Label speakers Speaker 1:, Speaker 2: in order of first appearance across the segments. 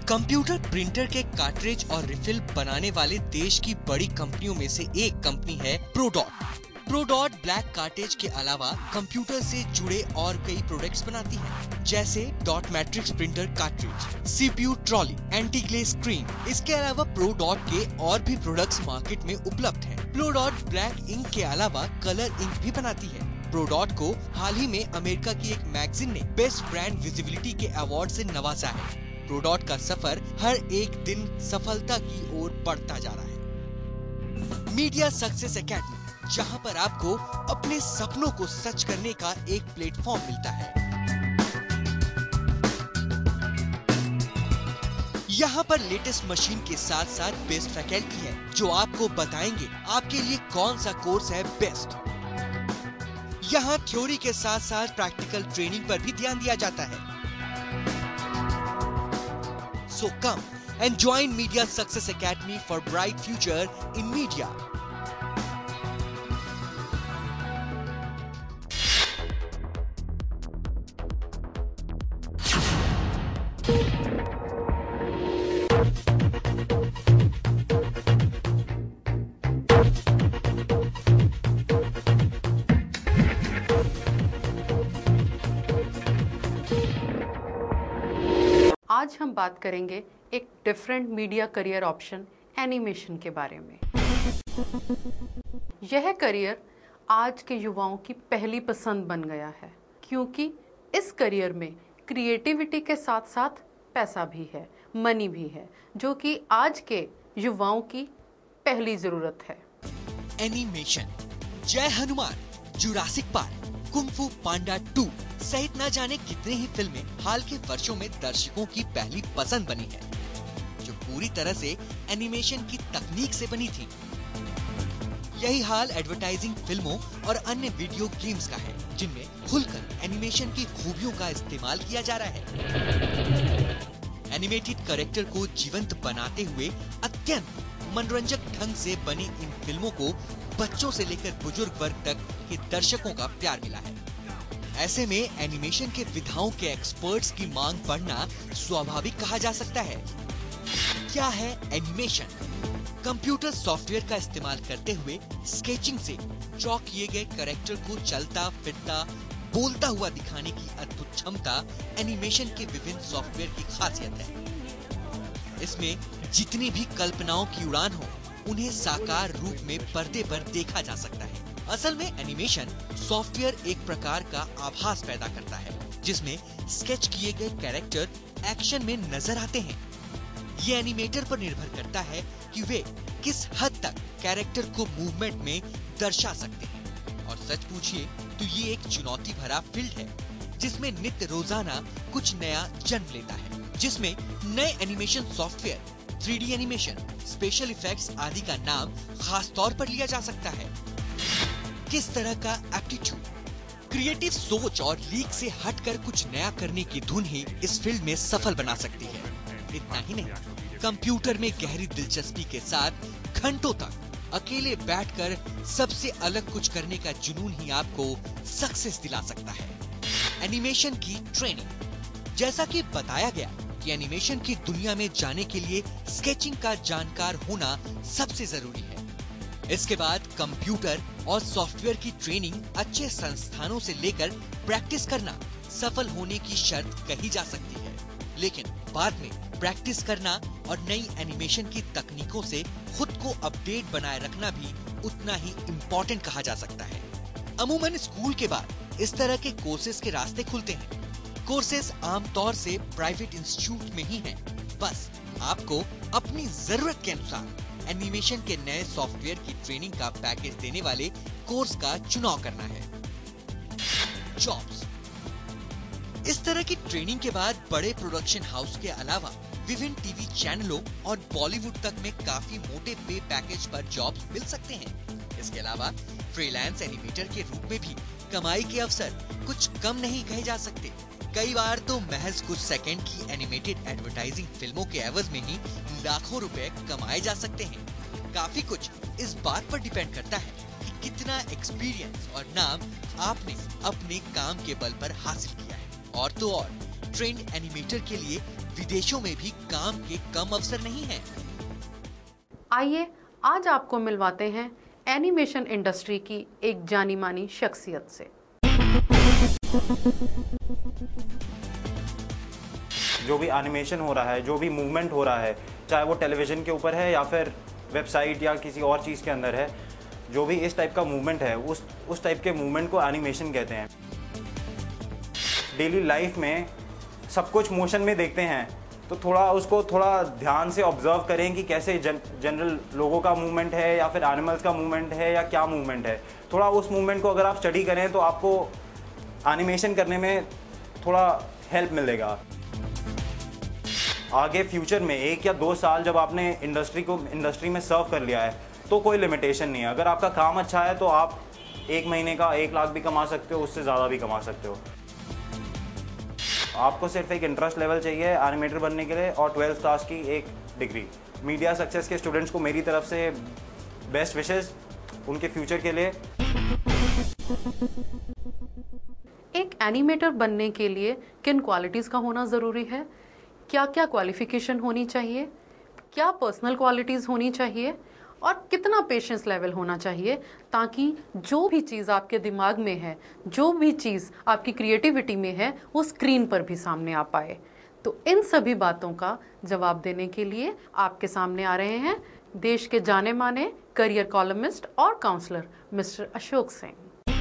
Speaker 1: Computer printer के cartridge और refill बनाने वाले देश की बड़ी कंपनियों में से एक कंपनी है प्रोडॉट। प्रोडॉट ब्लैक कार्ट्रिज के अलावा कंप्यूटर से जुड़े और कई प्रोडक्ट्स बनाती है, जैसे dot matrix printer cartridge, CPU trolley, anti glare screen. इसके अलावा प्रोडॉट के और भी प्रोडक्ट्स मार्केट में उपलब्ध हैं। प्रोडॉट ब्लैक इंक के अलावा कलर इंक भी बनाती है। प्रोडॉट को हाल ही में अमेरिका की एक मैगजीन ने बेस्ट ब्रांड विजिबिलिटी के अवार्ड से नवाजा है। प्रोडॉट का सफर हर एक दिन सफलता की ओर बढ़ता जा रहा है। मीडिया सक्सेस एकेडमी, जहां पर आपको अपने सपनों को सच करने का एक प्लेटफॉर्म मिलता है। यहाँ पर लेटेस्ट मशीन के साथ साथ बेस्ट फैकल्टी है, जो आपको बताएंगे आपके लिए कौन सा कोर्स है बेस्ट। यहाँ थ्योरी के साथ साथ प्रैक्टिकल ट्रेनिंग पर भी ध्यान दिया जाता है। So come and join Media Success Academy for bright future in media.
Speaker 2: आज हम बात करेंगे एक different media career option animation के बारे में। यह करियर आज के युवाओं की पहली पसंद बन गया है, क्योंकि इस करियर में क्रिएटिविटी के साथ साथ पैसा भी है, मनी भी है, जो कि आज के युवाओं की पहली जरूरत है।
Speaker 1: एनिमेशन, जय हनुमान, जुरासिक पार्क, कुंग फू पांडा 2 सहित न जाने कितने ही फिल्में हाल के वर्षों में दर्शकों की पहली पसंद बनी है, जो पूरी तरह से एनिमेशन की तकनीक से बनी थी। यही हाल एडवर्टाइजिंग फिल्मों और अन्य वीडियो गेम्स का है, जिनमें खुलकर एनिमेशन की खूबियों का इस्तेमाल किया जा रहा है। एनिमेटेड कैरेक्टर को जीवंत बनाते हुए अत्यंत मनोरंजक ढंग से बनी इन फिल्मों को बच्चों से लेकर बुजुर्ग वर्ग तक के दर्शकों का प्यार मिला है। ऐसे में एनिमेशन के विधाओं के एक्सपर्ट्स की मांग बढ़ना स्वाभाविक कहा जा सकता है। क्या है एनिमेशन? कंप्यूटर सॉफ्टवेयर का इस्तेमाल करते हुए स्केचिंग से ड्रॉ किए गए कैरेक्टर को चलता फिरता बोलता हुआ दिखाने की अद्भुत क्षमता एनिमेशन के विभिन्न सॉफ्टवेयर की खासियत है। इसमें जितनी भी कल्पनाओं की उड़ान हो, उन्हें साकार रूप में पर्दे पर देखा जा सकता है। असल में एनिमेशन सॉफ्टवेयर एक प्रकार का आभास पैदा करता है, जिसमें स्केच किए गए कैरेक्टर एक्शन में नजर आते हैं। ये एनिमेटर पर निर्भर करता है कि वे किस हद तक कैरेक्टर को मूवमेंट में दर्शा सकते हैं। और सच पूछिए तो ये एक चुनौती भरा फील्ड है, जिसमें नित्य रोजाना कुछ नया जन्म लेता है, जिसमें नए animation software, 3D animation, special effects आदि का नाम खास तौर पर लिया जा सकता है। किस तरह का एप्टीट्यूड, क्रिएटिव सोच और लीक से हटकर कुछ नया करने की धुन ही इस फील्ड में सफल बना सकती है। इतना ही नहीं, कंप्यूटर में गहरी दिलचस्पी के साथ घंटों तक अकेले बैठकर सबसे अलग कुछ करने का जुनून ही आपको सक्सेस दिला सकता है। एनिमेशन की ट्रेनिंग, जैसा कि बताया गया कि एनिमेशन की दुनिया में जाने के लिए स्केचिंग का जानकार होना सबसे जरूरी है। इसके बाद कंप्यूटर और सॉफ्टवेयर की ट्रेनिंग अच्छे संस्थानों से लेकर प्रैक्टिस करना सफल होने की शर्त कही जा सकती है, लेकिन बाद में प्रैक्टिस करना और नई एनिमेशन की तकनीकों से खुद को अपडेट बनाए रखना भी उतना ही इम्पोर्टेंट कहा जा सकता है। अमूमन स्कूल के बाद इस तरह के कोर्सेज के रास्ते खुलते हैं। कोर्सेज आमतौर से प्राइवेट इंस्टीट्यूट में ही हैं। बस आपको अपनी जरूरत के अनुसार एनिमेशन के नए सॉफ्टवेयर की ट्रेनिंग का पैकेज देने वाले कोर्स का चुनाव करना है। जॉब्स, इस तरह की ट्रेनिंग के बाद बड़े प्रोडक्शन हाउस के अलावा विभिन्न टीवी चैनलों और बॉलीवुड तक में काफी मोटे पे पैकेज पर जॉब्स मिल सकते हैं। इसके अलावा फ्रीलांस एनिमेटर के रूप में भी कमाई के अवसर कुछ कम नहीं कहे जा सकते। कई बार तो महज कुछ सेकंड की एनिमेटेड एडवर्टाइजिंग फिल्मों के एवज में ही लाखों रुपए कमाए जा सकते हैं। काफी कुछ इस बात पर डिपेंड करता है कि कितना एक्सपीरियंस और नाम आपने अपने काम के बल पर हासिल किया है। और तो और ट्रेंड एनिमेटर के लिए विदेशों में भी काम के कम अवसर नहीं हैं।
Speaker 2: आइए आज आपको मिलवाते हैं एनिमेशन इंडस्ट्री की एक जानी मानी शख्सियत से।
Speaker 3: जो भी एनिमेशन हो रहा है, जो भी मूवमेंट हो रहा है, चाहे वो टेलीविज़न के ऊपर है या फिर वेबसाइट या किसी और चीज़ के अंदर है, जो भी इस टाइप का मूवमेंट है उस टाइप के मूवमेंट को एनिमेशन कहते हैं। डेली लाइफ में सब कुछ मोशन में देखते हैं, तो उसको थोड़ा ध्यान से ऑब्जर्व करें कि कैसे जनरल लोगों का मूवमेंट है या फिर एनिमल्स का मूवमेंट है या क्या मूवमेंट है। थोड़ा उस मूवमेंट को अगर आप स्टडी करें तो आपको एनिमेशन करने में थोड़ा हेल्प मिलेगा। आगे फ्यूचर में 1 या 2 साल जब आपने इंडस्ट्री में सर्व कर लिया है तो कोई लिमिटेशन नहीं है। अगर आपका काम अच्छा है तो आप 1 महीने का 1 लाख भी कमा सकते हो, उससे ज़्यादा भी कमा सकते हो। आपको सिर्फ एक इंटरेस्ट लेवल चाहिए एनिमेटर बनने के लिए और 12th क्लास की एक डिग्री। मीडिया सक्सेस के स्टूडेंट्स को मेरी तरफ से बेस्ट विशेस उनके फ्यूचर के लिए।
Speaker 2: एक एनिमेटर बनने के लिए किन क्वालिटीज़ का होना ज़रूरी है, क्या क्या क्वालिफिकेशन होनी चाहिए, क्या पर्सनल क्वालिटीज़ होनी चाहिए और कितना पेशेंस लेवल होना चाहिए, ताकि जो भी चीज़ आपके दिमाग में है, जो भी चीज़ आपकी क्रिएटिविटी में है, वो स्क्रीन पर भी सामने आ पाए। तो इन सभी बातों का जवाब देने के लिए आपके सामने आ रहे हैं देश के जाने माने करियर कॉलमिस्ट और counsellor mister Ashok Singh.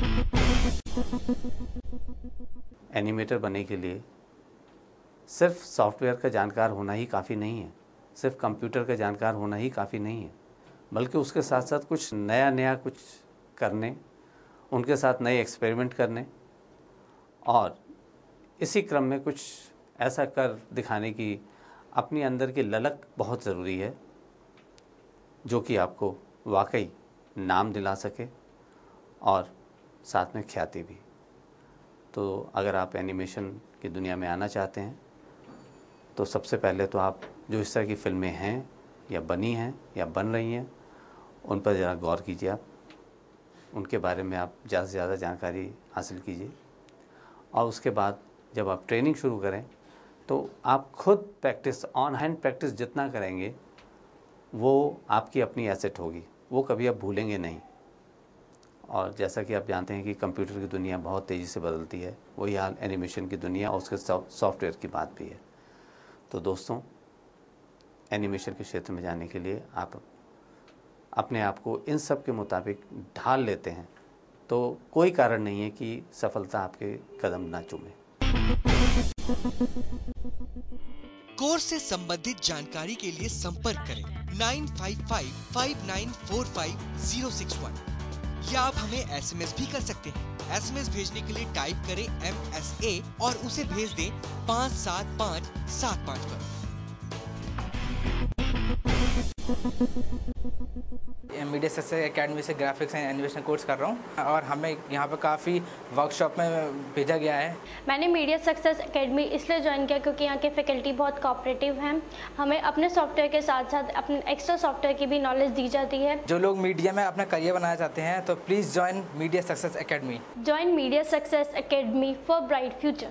Speaker 4: Animator बनने के लिए सिर्फ सॉफ्टवेयर का जानकार होना ही काफ़ी नहीं है, सिर्फ कंप्यूटर का जानकार होना ही काफ़ी नहीं है, बल्कि उसके साथ साथ कुछ नया कुछ करने, उनके साथ नए एक्सपेरिमेंट करने और इसी क्रम में कुछ ऐसा कर दिखाने की अपनी अंदर की ललक बहुत ज़रूरी है, जो कि आपको वाकई नाम दिला सके और साथ में ख्याति भी। तो अगर आप एनिमेशन की दुनिया में आना चाहते हैं तो सबसे पहले तो आप जो इस तरह की फ़िल्में हैं या बनी हैं या बन रही हैं उन पर ज़रा गौर कीजिए, आप उनके बारे में आप ज़्यादा से ज़्यादा जानकारी हासिल कीजिए और उसके बाद जब आप ट्रेनिंग शुरू करें तो आप खुद प्रैक्टिस, ऑन हैंड प्रैक्टिस जितना करेंगे वो आपकी अपनी एसेट होगी, वो कभी आप भूलेंगे नहीं। और जैसा कि आप जानते हैं कि कंप्यूटर की दुनिया बहुत तेज़ी से बदलती है, वही हाल एनिमेशन की दुनिया और उसके सॉफ्टवेयर की बात भी है। तो दोस्तों, एनिमेशन के क्षेत्र में जाने के लिए आप अपने आप को इन सब के मुताबिक ढाल लेते हैं तो कोई कारण नहीं है कि सफलता आपके कदम ना चूमे।
Speaker 1: कोर्स से संबंधित जानकारी के लिए संपर्क करें 9555945061 या आप हमें SMS भी कर सकते हैं। SMS भेजने के लिए टाइप करें MSA और उसे भेज दें 57575 पर।
Speaker 5: मीडिया सक्सेस एकेडमी से ग्राफिक्स एंड एनिमेशन कोर्स कर रहा हूँ और हमें यहाँ पर काफ़ी वर्कशॉप में भेजा गया है।
Speaker 6: मैंने मीडिया सक्सेस एकेडमी इसलिए ज्वाइन किया क्योंकि यहाँ के फैकल्टी बहुत कोऑपरेटिव हैं। हमें अपने सॉफ्टवेयर के साथ साथ अपने एक्स्ट्रा सॉफ्टवेयर की भी नॉलेज दी जाती है।
Speaker 5: जो लोग मीडिया में अपना करियर बनाना चाहते हैं तो please join media success academy.
Speaker 6: Join media success academy for bright future.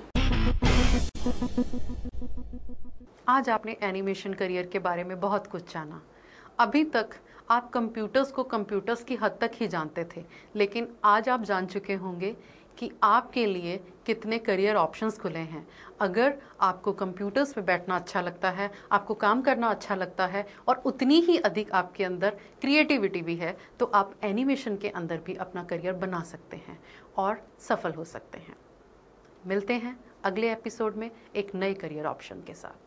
Speaker 2: आज आपने एनिमेशन करियर के बारे में बहुत कुछ जाना। अभी तक आप कंप्यूटर्स को कंप्यूटर्स की हद तक ही जानते थे, लेकिन आज आप जान चुके होंगे कि आपके लिए कितने करियर ऑप्शंस खुले हैं। अगर आपको कंप्यूटर्स पे बैठना अच्छा लगता है, आपको काम करना अच्छा लगता है और उतनी ही अधिक आपके अंदर क्रिएटिविटी भी है, तो आप एनिमेशन के अंदर भी अपना करियर बना सकते हैं और सफल हो सकते हैं। मिलते हैं अगले एपिसोड में एक नए करियर ऑप्शन के साथ।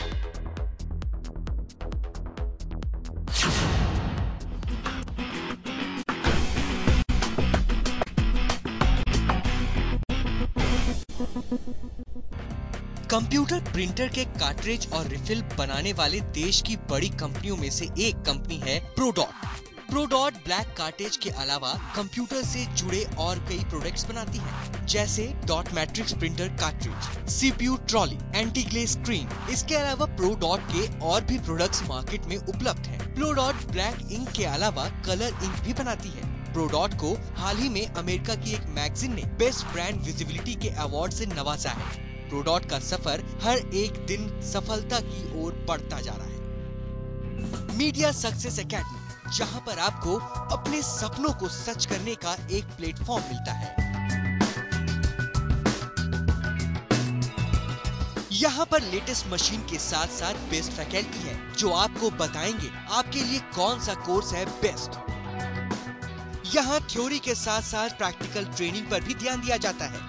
Speaker 1: कंप्यूटर प्रिंटर के कार्ट्रिज और रिफिल बनाने वाले देश की बड़ी कंपनियों में से एक कंपनी है प्रोडॉट। प्रोडॉट ब्लैक कार्ट्रिज के अलावा कंप्यूटर से जुड़े और कई प्रोडक्ट्स बनाती है, जैसे dot matrix printer cartridge, CPU trolley, anti glare screen. इसके अलावा प्रोडॉट के और भी प्रोडक्ट्स मार्केट में उपलब्ध हैं। प्रोडॉट ब्लैक इंक के अलावा कलर इंक भी बनाती है। प्रोडॉट को हाल ही में अमेरिका की एक मैगजीन ने बेस्ट ब्रांड विजिबिलिटी के अवार्ड से नवाजा है। प्रोडॉट का सफर हर एक दिन सफलता की ओर बढ़ता जा रहा है। मीडिया सक्सेस एकेडमी, जहां पर आपको अपने सपनों को सच करने का एक प्लेटफॉर्म मिलता है। यहाँ पर लेटेस्ट मशीन के साथ साथ बेस्ट फैकल्टी है जो आपको बताएंगे आपके लिए कौन सा कोर्स है बेस्ट। यहाँ थ्योरी के साथ साथ प्रैक्टिकल ट्रेनिंग पर भी ध्यान दिया जाता है।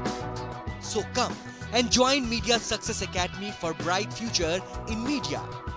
Speaker 1: So come and join Media Success Academy for bright future in media.